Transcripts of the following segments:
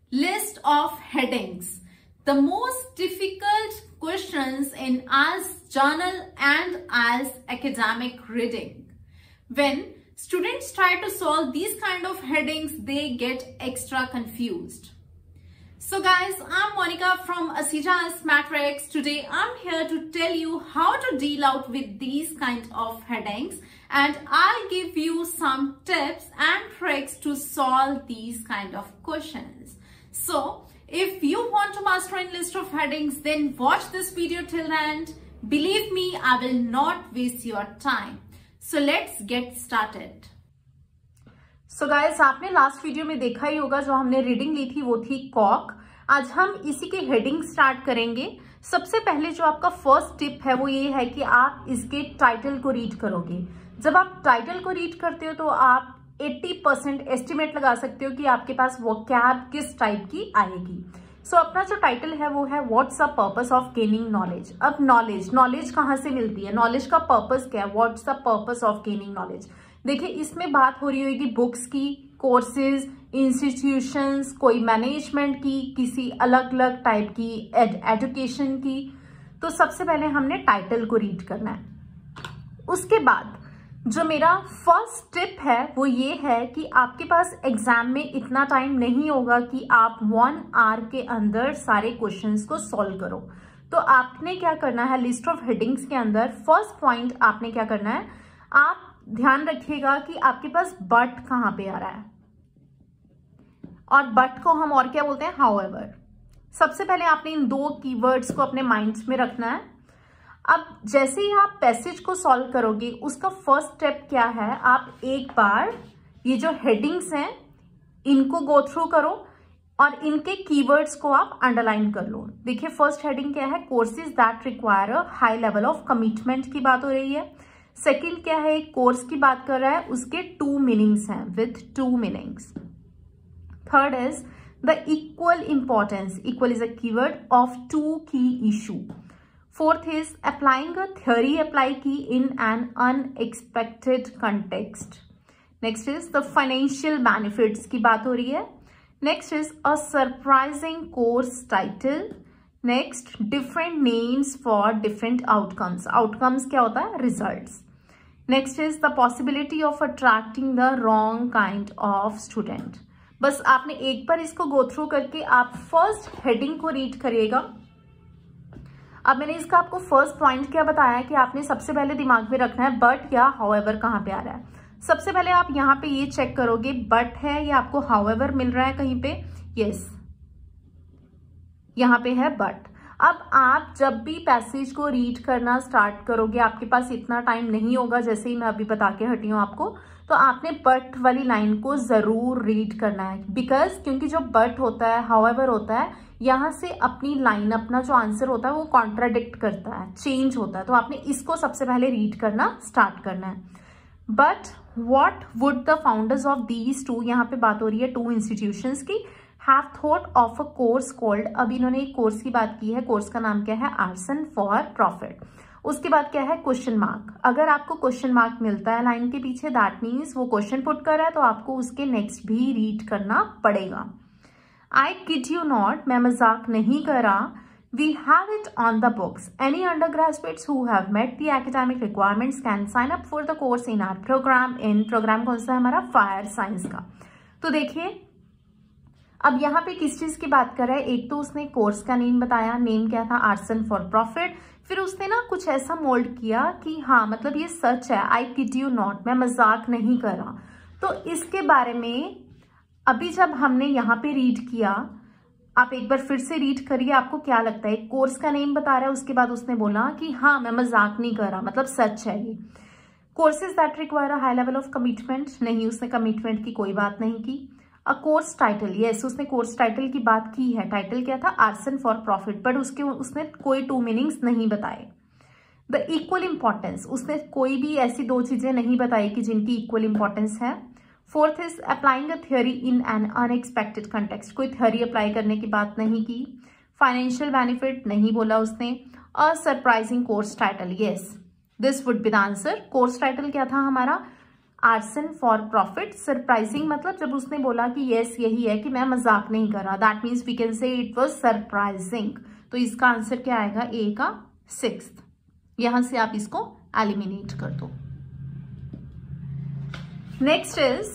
List of headings. The most difficult questions in IELTS journal and IELTS academic reading. When students try to solve these kind of headings, they get extra confused. So guys, I'm Monica from Asija Matrix. Today I'm here to tell you how to deal out with these kind of headings, and I'll give you some tips and tricks to solve these kind of questions. So if you want to master a list of headings, then watch this video till the end. Believe me, I will not waste your time. So let's get started. So guys, आपने last video में देखा ही होगा, जो हमने reading ली थी वो थी Kock. आज हम इसी के हेडिंग स्टार्ट करेंगे। सबसे पहले जो आपका फर्स्ट टिप है वो ये है कि आप इसके टाइटल को रीड करोगे। जब आप टाइटल को रीड करते हो तो आप 80% एस्टिमेट लगा सकते हो कि आपके पास वोकैब किस टाइप की आएगी। सो अपना जो टाइटल है वो है what's the purpose of gaining knowledge. अब नॉलेज कहाँ से मिलती है, नॉलेज का पर्पस क्या है, what's the purpose of gaining knowledge. देखिए, इसमें बात हो रही होगी बुक्स की, कोर्सेज, इंस्टीट्यूशंस, कोई मैनेजमेंट की, किसी अलग अलग टाइप की एजुकेशन की। तो सबसे पहले हमने टाइटल को रीड करना है। उसके बाद जो मेरा फर्स्ट टिप है वो ये है कि आपके पास एग्जाम में इतना टाइम नहीं होगा कि आप 1 आवर के अंदर सारे क्वेश्चंस को सॉल्व करो। तो आपने क्या करना है, लिस्ट ऑफ हेडिंग्स के अंदर फर्स्ट पॉइंट आपने क्या करना है, आप ध्यान रखिएगा कि आपके पास बट कहां पे आ रहा है, और बट को हम और क्या बोलते हैं, हाउएवर। सबसे पहले आपने इन दो कीवर्ड्स को अपने माइंड में रखना है। अब जैसे ही आप पैसेज को सॉल्व करोगे, उसका फर्स्ट स्टेप क्या है, आप एक बार ये जो हेडिंग्स हैं इनको गो थ्रू करो और इनके कीवर्ड्स को आप अंडरलाइन कर लो। देखिए, फर्स्ट हेडिंग क्या है, courses that require a high level of commitment की बात हो रही है। सेकंड क्या है, एक कोर्स की बात कर रहा है, उसके 2 मीनिंग्स हैं, with 2 meanings. Third is the equal importance, equal is a keyword of 2 की issue. Fourth is applying a theory apply की in an unexpected context. Next is the financial benefits की बात हो रही है। Next is a surprising course title. Next, different names for different outcomes. Outcomes क्या होता है, results. Next is the possibility of attracting the wrong kind of student. बस आपने एक बार इसको गो थ्रू करके आप फर्स्ट हेडिंग को रीड करिएगा। अब मैंने इसका आपको फर्स्ट पॉइंट क्या बताया कि आपने सबसे पहले दिमाग में रखना है बट या हाउएवर कहाँ पे आ रहा है। सबसे पहले आप यहाँ पे ये चेक करोगे बट है या आपको हाउएवर मिल रहा है कहीं पे। यस, यहाँ पे है बट। अब आप जब भी पैसेज को रीड करना स्टार्ट करोगे, आपके पास इतना टाइम नहीं होगा, जैसे ही मैं अभी बता के हटी हूँ आपको, तो आपने बट वाली लाइन को जरूर रीड करना है। बिकॉज क्योंकि जो बट होता है, हाउएवर होता है, यहाँ से अपनी लाइन, अपना जो आंसर होता है वो कॉन्ट्राडिक्ट करता है, चेंज होता है। तो आपने इसको सबसे पहले रीड करना स्टार्ट करना है। But what would the founders of these 2, यहाँ पे बात हो रही है 2 इंस्टीट्यूशंस की, have thought of a course called, अब इन्होंने एक कोर्स की बात की है, कोर्स का नाम क्या है, आर्सन फॉर प्रॉफिट। उसके बाद क्या है, क्वेश्चन मार्क। अगर आपको क्वेश्चन मार्क मिलता है लाइन के पीछे, दैट मीन्स वो क्वेश्चन पुट कर रहा है, तो आपको उसके नेक्स्ट भी रीड करना पड़ेगा। आई किड यू नॉट, मैं मजाक नहीं कर रहा। We have it on the books. Any undergraduates who have met the academic requirements can sign up for the course in our programme. In programme कौन सा है हमारा, फायर साइंस का। तो देखिए, अब यहाँ पे किस चीज की बात कर रहा है, एक तो उसने कोर्स का नेम बताया, नेम क्या था, आर्सन फॉर प्रॉफिट। फिर उसने ना कुछ ऐसा मोल्ड किया कि हाँ, मतलब ये सच है, आई किड यू नॉट, मैं मजाक नहीं कर रहा। तो इसके बारे में अभी जब हमने यहाँ पे रीड किया, आप एक बार फिर से रीड करिए, आपको क्या लगता है, कोर्स का नेम बता रहा है, उसके बाद उसने बोला कि हाँ मैं मजाक नहीं कर रहा, मतलब सच है ये। Courses that require a high level of commitment, नहीं, उसने कमिटमेंट की कोई बात नहीं की। अ कोर्स टाइटल, यस, उसने कोर्स टाइटल की बात की है। टाइटल क्या था, आर्सन फॉर प्रॉफिट, बट उसने कोई 2 मीनिंग्स नहीं बताए। द इक्वल इंपॉर्टेंस, उसने कोई भी ऐसी 2 चीजें नहीं बताई कि जिनकी इक्वल इंपॉर्टेंस है। Fourth is applying a theory in an unexpected context, कोई थ्योरी अप्लाई करने की बात नहीं की। फाइनेंशियल बेनिफिट नहीं बोला उसने। A surprising course title, yes, this would be the answer. Course title क्या था हमारा, आर्सन फॉर प्रॉफिट। सरप्राइजिंग मतलब जब उसने बोला कि यस यही है, कि मैं मजाक नहीं कर रहा, that means we can say it was surprising. तो इसका आंसर क्या आएगा, ए का 6th। यहां से आप इसको एलिमिनेट कर दो। नेक्स्ट इज,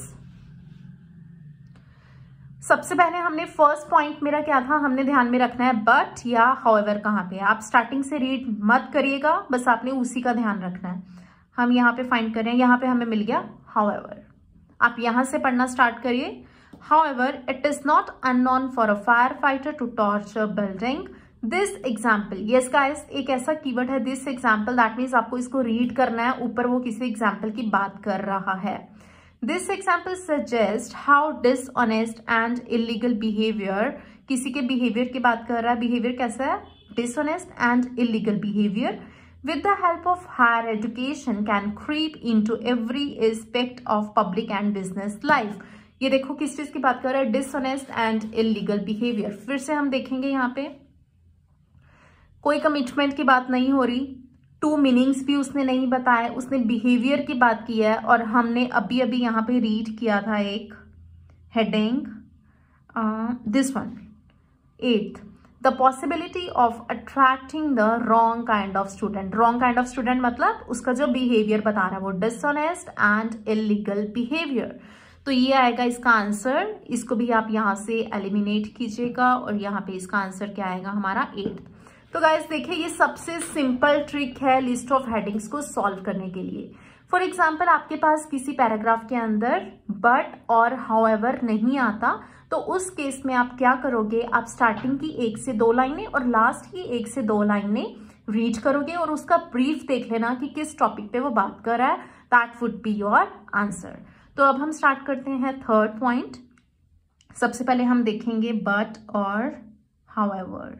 सबसे पहले हमने फर्स्ट पॉइंट मेरा क्या था, हमने ध्यान में रखना है बट या हाउएवर कहाँ पे। आप स्टार्टिंग से रीड मत करिएगा, बस आपने उसी का ध्यान रखना है। हम यहाँ पे फाइंड कर रहे हैं, यहाँ पे हमें मिल गया हाउएवर। आप यहां से पढ़ना स्टार्ट करिए। However it is not unknown for a firefighter to torch a building. This example, yes guys, एक ऐसा कीवर्ड है दिस एग्जाम्पल, दैट मीन्स आपको इसको रीड करना है, ऊपर वो किसी एग्जाम्पल की बात कर रहा है। This example suggests how dishonest and illegal behavior, किसी के behavior की बात कर रहा है, behavior कैसा है, dishonest and illegal behavior with the help of higher education can creep into every aspect of public and business life। ये देखो किस चीज की बात कर रहा है, dishonest and illegal behavior। फिर से हम देखेंगे यहाँ पे कोई कमिटमेंट की बात नहीं हो रही, 2 मीनिंग्स भी उसने नहीं बताए, उसने बिहेवियर की बात की है। और हमने अभी अभी यहाँ पे रीड किया था एक heading, this one 8th, the possibility of attracting the wrong kind of student. Wrong kind of student मतलब उसका जो बिहेवियर बता रहा है वो डिसऑनेस्ट एंड इलीगल बिहेवियर। तो ये आएगा इसका आंसर। इसको भी आप यहाँ से एलिमिनेट कीजिएगा और यहाँ पे इसका आंसर क्या आएगा हमारा 8th। तो गाइस देखिए, ये सबसे सिंपल ट्रिक है लिस्ट ऑफ हेडिंग्स को सॉल्व करने के लिए। फॉर एग्जाम्पल, आपके पास किसी पैराग्राफ के अंदर बट और हाउएवर नहीं आता, तो उस केस में आप क्या करोगे, आप स्टार्टिंग की 1 से 2 लाइनें और लास्ट की 1 से 2 लाइनें रीड करोगे और उसका ब्रीफ देख लेना कि किस टॉपिक पे वो बात कर रहा है। That would be your answer. तो अब हम स्टार्ट करते हैं 3rd पॉइंट। सबसे पहले हम देखेंगे बट और हाउएवर।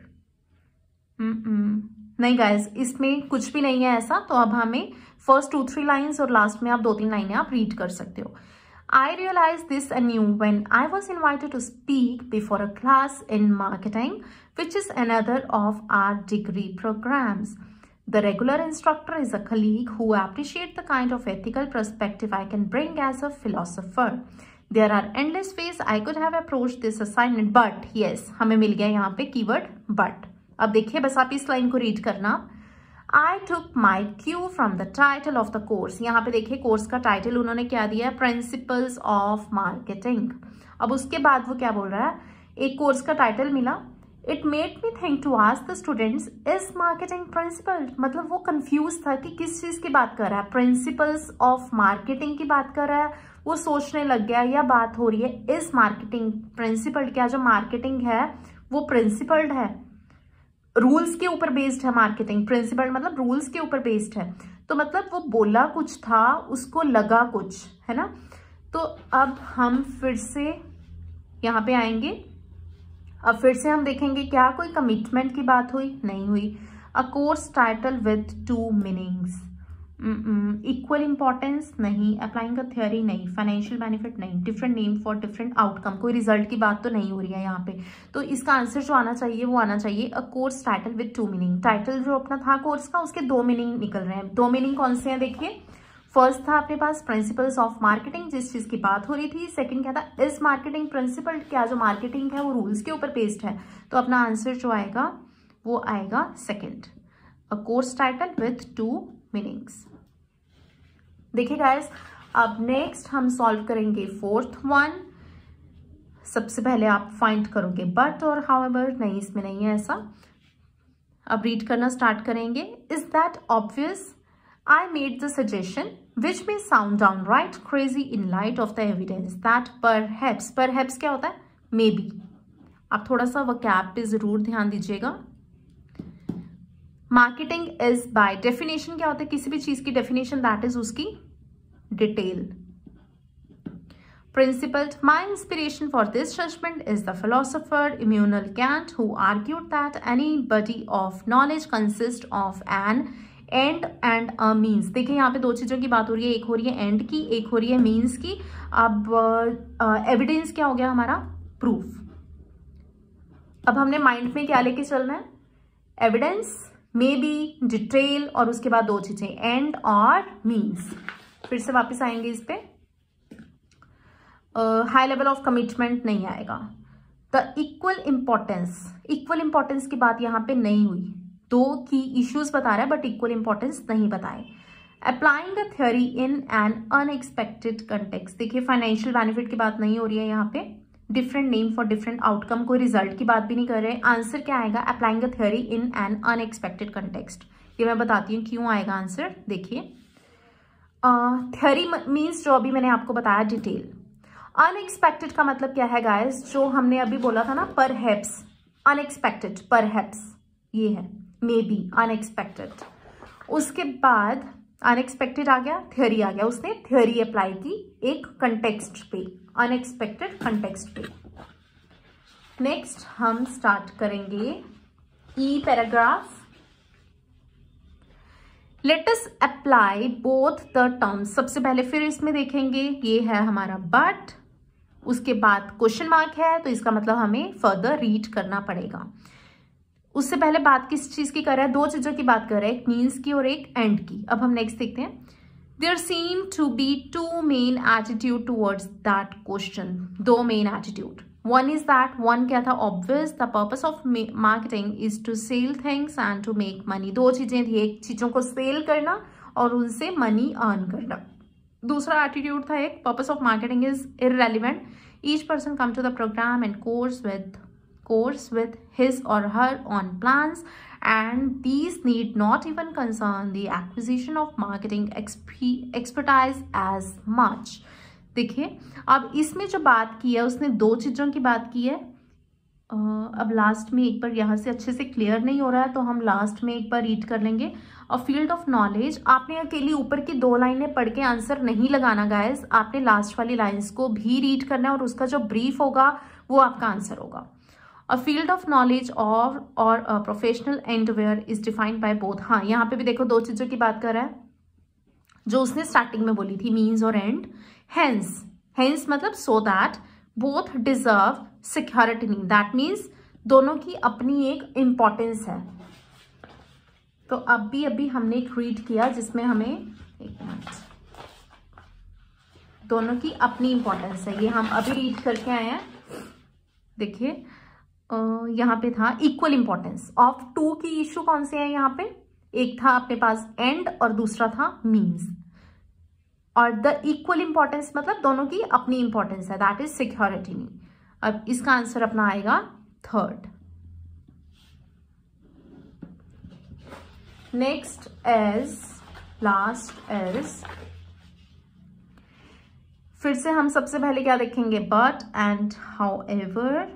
नहीं गाइज, इसमें कुछ भी नहीं है ऐसा। तो अब हमें फर्स्ट 2-3 लाइन्स और लास्ट में आप 2-3 लाइनें आप रीड कर सकते हो। I realized this anew when I was invited to speak before a class in marketing, which is another of our degree programs. The regular instructor is a colleague who appreciates the kind of ethical perspective I can bring as a philosopher. There are endless ways I could have approached this assignment, but yes, हमें मिल गया यहाँ पे keyword but। अब देखिए, बस आप इस line को रीड करना। I took my cue from the title of the course। यहाँ पे देखिए कोर्स का टाइटल उन्होंने क्या दिया है, प्रिंसिपल्स ऑफ मार्केटिंग। अब उसके बाद वो क्या बोल रहा है, एक कोर्स का टाइटल मिला। It made me think to ask the students is marketing principle. मतलब वो कंफ्यूज था कि किस चीज की बात कर रहा है, प्रिंसिपल्स ऑफ मार्केटिंग की बात कर रहा है। वो सोचने लग गया, या बात हो रही है इज मार्केटिंग प्रिंसिपल, क्या जो मार्केटिंग है वो प्रिंसिपल्ड है, रूल्स के ऊपर बेस्ड है। मार्केटिंग प्रिंसिपल मतलब रूल्स के ऊपर बेस्ड है। तो मतलब वो बोला कुछ था, उसको लगा कुछ, है ना। तो अब हम फिर से यहाँ पे आएंगे। अब फिर से हम देखेंगे क्या कोई कमिटमेंट की बात हुई, नहीं हुई। A course title with 2 meanings, equal importance नहीं, अप्लाइंग अ थ्योरी नहीं, फाइनेंशियल बेनिफिट नहीं, different name for different outcome, कोई रिजल्ट की बात तो नहीं हो रही है यहाँ पे। तो इसका आंसर जो आना चाहिए वो आना चाहिए a course title with 2 meaning. Title जो अपना था कोर्स का, उसके 2 मीनिंग निकल रहे हैं। 2 मीनिंग कौन से हैं देखिए। फर्स्ट था अपने पास प्रिंसिपल्स ऑफ मार्केटिंग, जिस चीज की बात हो रही थी। सेकंड क्या था, इज मार्केटिंग प्रिंसिपल, क्या जो मार्केटिंग है वो रूल्स के ऊपर बेस्ड है। तो अपना आंसर जो आएगा वो आएगा second, a course title with 2 meanings. देखिए गाइस, अब नेक्स्ट हम सॉल्व करेंगे 4th वन। सबसे पहले आप फाइंड करोगे बट और हाउएवर, नहीं इसमें नहीं है ऐसा। अब रीड करना स्टार्ट करेंगे। Is that obvious, I made the suggestion which may sound downright crazy in light of the evidence that perhaps, perhaps क्या होता है, maybe। आप थोड़ा सा vocab पे जरूर ध्यान दीजिएगा। मार्केटिंग इज बाय डेफिनेशन क्या होता है, किसी भी चीज की डेफिनेशन, दैट इज उसकी detail. Principled, my inspiration for this judgment is the philosopher Immanuel Kant, who argued that any body of knowledge consists of an end and a means। देखिए यहाँ पे 2 चीजों की बात हो रही है, एक हो रही है end की, एक हो रही है means की। अब एविडेंस क्या हो गया हमारा, प्रूफ। अब हमने माइंड में क्या लेके चलना है, एविडेंस, मे बी, डिटेल और उसके बाद 2 चीजें एंड और मीन्स। फिर से वापस आएंगे इस पे। हाई लेवल ऑफ कमिटमेंट नहीं आएगा। द इक्वल इंपॉर्टेंस की बात यहाँ पे नहीं हुई, दो की इश्यूज बता रहा है बट इक्वल इंपॉर्टेंस नहीं बताए। Applying the theory in an unexpected context, देखिए फाइनेंशियल बेनिफिट की बात नहीं हो रही है यहाँ पे। Different name for different outcome, कोई रिजल्ट की बात भी नहीं कर रहे। आंसर क्या आएगा? Applying the theory in an unexpected context. ये मैं बताती हूँ क्यों आएगा आंसर। देखिए थ्योरी मीन्स जो अभी मैंने आपको बताया डिटेल। अनएक्सपेक्टेड का मतलब क्या है गाइस? जो हमने अभी बोला था ना, परहैप्स, अनएक्सपेक्टेड, परहैप्स ये है, मे बी, अनएक्सपेक्टेड। उसके बाद अनएक्सपेक्टेड आ गया, थ्योरी आ गया, उसने थ्योरी अप्लाई की एक कंटेक्स्ट पे, अनएक्सपेक्टेड कंटेक्स्ट पे। नेक्स्ट हम स्टार्ट करेंगे E paragraph. Let us apply both the terms. सबसे पहले फिर इसमें देखेंगे, ये है हमारा बट, उसके बाद क्वेश्चन मार्क है, तो इसका मतलब हमें फर्दर रीड करना पड़ेगा। उससे पहले बात किस चीज की कर रहा है? दो चीजों की बात कर रहा है, एक मीन्स की और एक एंड की। अब हम नेक्स्ट देखते हैं। There seem to be two main attitude towards that question. दो main attitude. One is that, one क्या था? Obvious, the purpose of marketing is to sell things and to make money. दो चीजें थी, एक चीजों को सेल करना और उनसे मनी अर्न करना। दूसरा एटीट्यूड था एक, purpose of marketing is irrelevant, each person come to the programme and course with his or her own plans and these need not even concern the acquisition of marketing expertise as much। देखिए अब इसमें जो बात की है उसने दो चीजों की बात की है। अब लास्ट में एक बार यहाँ से अच्छे से क्लियर नहीं हो रहा है तो हम लास्ट में एक बार रीड कर लेंगे। अ फील्ड ऑफ नॉलेज, आपने अकेली ऊपर की दो लाइनें पढ़ के आंसर नहीं लगाना गाइस, आपने लास्ट वाली लाइंस को भी रीड करना है और उसका जो ब्रीफ होगा वो आपका आंसर होगा। A field of knowledge or a professional endeavor is defined by both। हाँ, यहाँ पे भी देखो दो चीजों की बात कर रहा है जो उसने स्टार्टिंग में बोली थी, मीन्स और एंड। हेंस मतलब so that both deserve security, that means दोनों की अपनी एक इंपॉर्टेंस है। तो अभी हमने एक रीड किया जिसमें हमें, एक मिनट, दोनों की अपनी इंपॉर्टेंस है, ये हम अभी रीड करके आए हैं। देखिए यहाँ पे था इक्वल इंपॉर्टेंस ऑफ टू की इश्यू कौन से है यहाँ पे? एक था अपने पास एंड और दूसरा था मीन्स। और द इक्वल इंपॉर्टेंस मतलब दोनों की अपनी इंपॉर्टेंस है, दैट इज सिक्योरिटी। अब इसका आंसर अपना आएगा third. Next as last as, फिर से हम सबसे पहले क्या देखेंगे? बट एंड हाउएवर,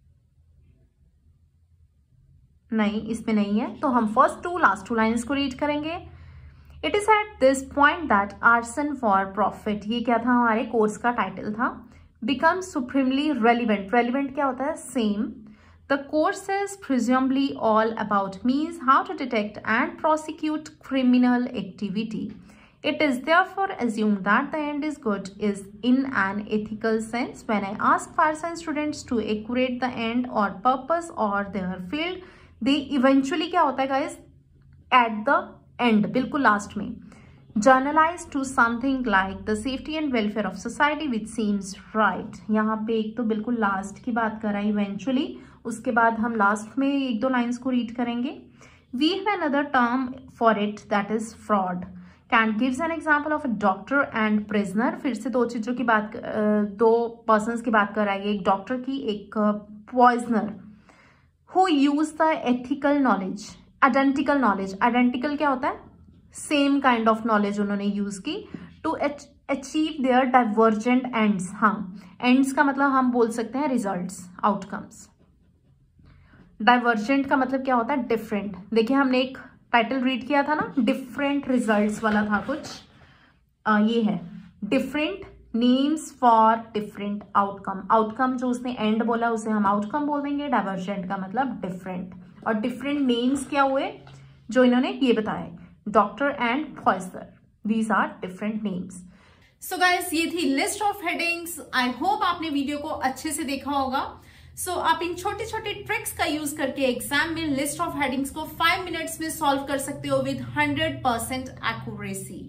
नहीं इसमें नहीं है तो हम first two last two lines को रीड करेंगे। It is at this point that arson for profit, ये क्या था? हमारे कोर्स का टाइटल था। बिकम सुप्रीमली रेलिवेंट, रेलिवेंट क्या होता है? Same. The course is presumably all about means how to detect and prosecute criminal activity. It is therefore assumed that the end is good is in an ethical sense. When I ask fire science students to accurate the end or purpose or their field, they eventually क्या होता है guys? At the end, बिल्कुल last में, journalize to something like the safety and welfare of society which seems right। यहाँ पे एक तो बिल्कुल लास्ट की बात कर रहा है eventually, उसके बाद हम लास्ट में एक दो लाइन्स को रीड करेंगे। We have another term for it that is fraud। Kant gives an example of a doctor and prisoner. फिर से दो चीजों की बात, दो पर्सन्स की बात कर रहा है, एक डॉक्टर की, एक poisoner. Who use the ethical knowledge, identical knowledge. Identical क्या होता है? सेम काइंड ऑफ नॉलेज उन्होंने यूज की to achieve their divergent ends. हाँ, एंड्स का मतलब हम बोल सकते हैं रिजल्ट्स, आउटकम्स। डाइवर्जेंट का मतलब क्या होता है? डिफरेंट। देखिए हमने एक टाइटल रीड किया था ना, डिफरेंट रिजल्ट्स वाला था कुछ, ये है different names for different outcome. Outcome जो उसने एंड बोला उसे हम आउटकम बोल देंगे, डाइवर्जेंट का मतलब डिफरेंट। और डिफरेंट नेम्स क्या हुए जो इन्होंने ये बताए, doctor and poisoner, these are different names. So guys, ये थी list of headings. I hope आपने वीडियो को अच्छे से देखा होगा। सो आप इन छोटे छोटे ट्रिक्स का यूज करके एग्जाम में लिस्ट ऑफ हेडिंग्स को 5 मिनट्स में सॉल्व कर सकते हो विद 100% एक्यूरेसी।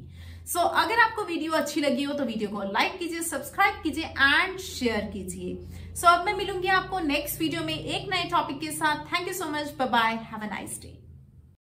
सो अगर आपको वीडियो अच्छी लगी हो तो वीडियो को लाइक कीजिए, सब्सक्राइब कीजिए एंड शेयर कीजिए। सो अब मैं मिलूंगी आपको नेक्स्ट वीडियो में एक नए टॉपिक के साथ। Thank you so much, bye bye, have a nice day.